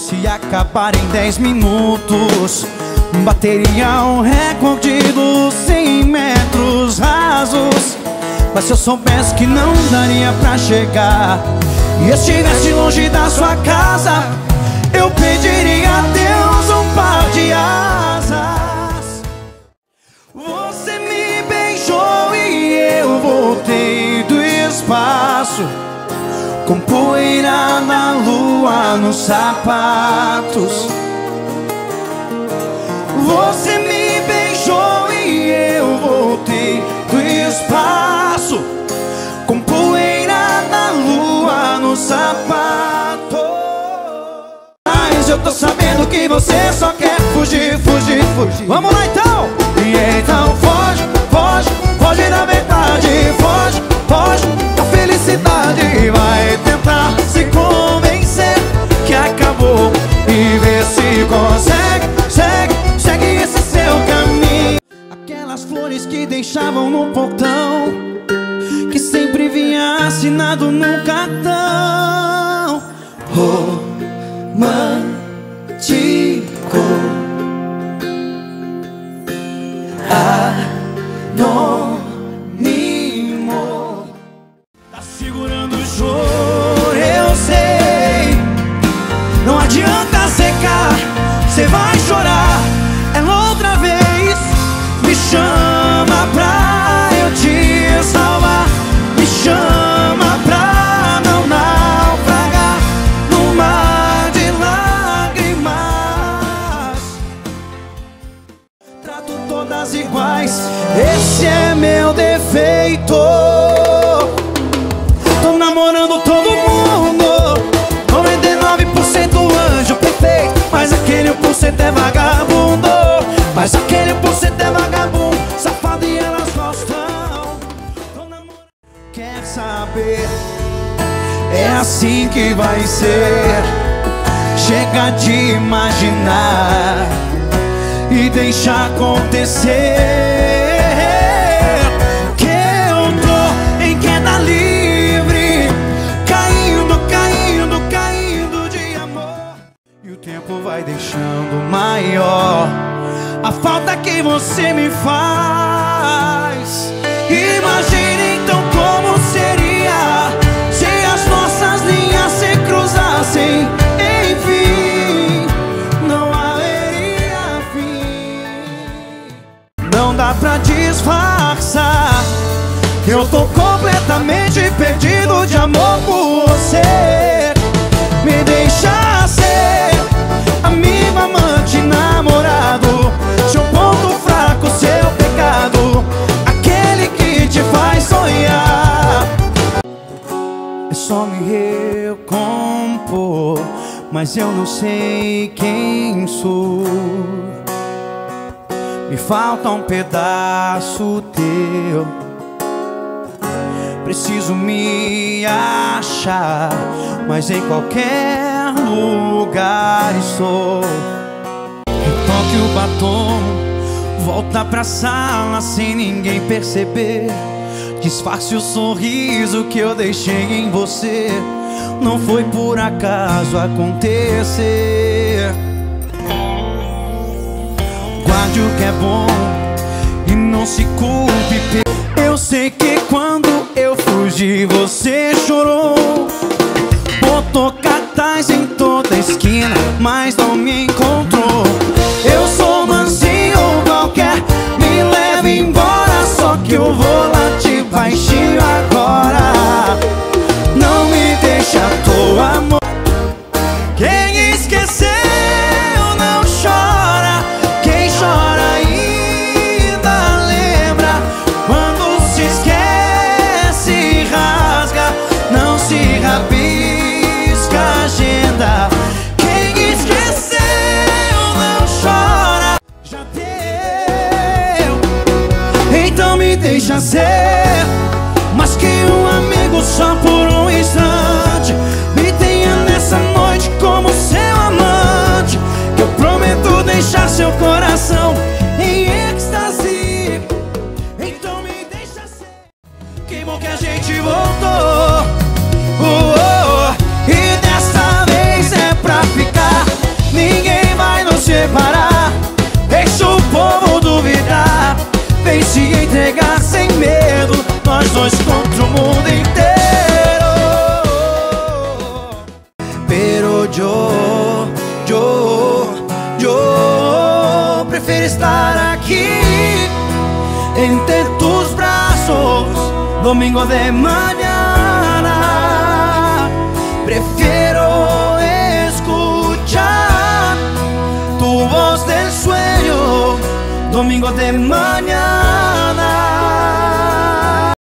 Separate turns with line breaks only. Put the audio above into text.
Se acabar em 10 minutos, bateria um recorde dos 100 metros rasos. Mas se eu soubesse que não daria pra chegar e estivesse longe da sua casa, eu pediria a Deus um par de asas. Você me beijou e eu voltei do espaço, com poeira na lua nos sapatos. Você me beijou e eu voltei do espaço, com poeira na lua nos sapatos. Mas eu tô sabendo que você só quer fugir, fugir, fugir. Vamos lá então! E então foge, foge, foge da verdade. Foge, foge da felicidade. Vai tentar se convencer que acabou e ver se consegue. Segue, segue esse seu caminho. Aquelas flores que deixavam no portão, que sempre vinha assinado num cartão romântico, anônimo. Tá segurando o choro, eu sei. Não adianta secar, cê vai chorar. Ela outra vez me chama pra eu te salvar. Me chama pra não naufragar no mar de lágrimas. Trato todas iguais, esse é meu defeito. Tô namorando todo mundo, 99% anjo perfeito, mas aquele 1% é vagabundo. Mas aquele 1% é vagabundo, safado e elas gostam. Tô namorando. Quer saber? É assim que vai ser. Chega de imaginar e deixa acontecer. Que eu tô em queda livre, caindo, caindo, caindo de amor. E o tempo vai deixando maior a falta que você me faz. Imagine então como seria se as nossas linhas se cruzassem. Enfim, não haveria fim. Não dá pra disfarçar, eu tô completamente perdido de amor por você. Me deixa ser amigo, amante, namorado, seu ponto fraco, seu pecado, aquele que te faz sonhar. É só me recompor, mas eu não sei quem sou. Me falta um pedaço teu, preciso me achar, mas em qualquer lugar estou. Retoque o batom, volta pra sala sem ninguém perceber. Disfarce o sorriso que eu deixei em você, não foi por acaso acontecer. Guarde o que é bom e não se culpe. Eu sei que quando eu fugi você chorou, botou cartaz em toda esquina, mas não me encontrou. Eu sou mansinho qualquer, me leve embora, só que o volante baixinho agora. Não me deixa à toa, amor. Quem esqueceu não chora, quem chora ainda lembra. Quando se esquece rasga, não se rabisca a agenda. Quem esqueceu não chora, já deu, então me deixa ser mais que um amigo só por um instante. Me tenha nessa noite como seu amante, que eu prometo deixar seu coração em êxtase. Então me deixa ser. Que bom que a gente voltou, e dessa vez é pra ficar. entregar sem medo, nós dois contra o mundo inteiro. Pero yo prefiero estar aquí entre tus brazos, domingo de mañana. Prefiero escuchar tu voz del sueño, domingo de mañana.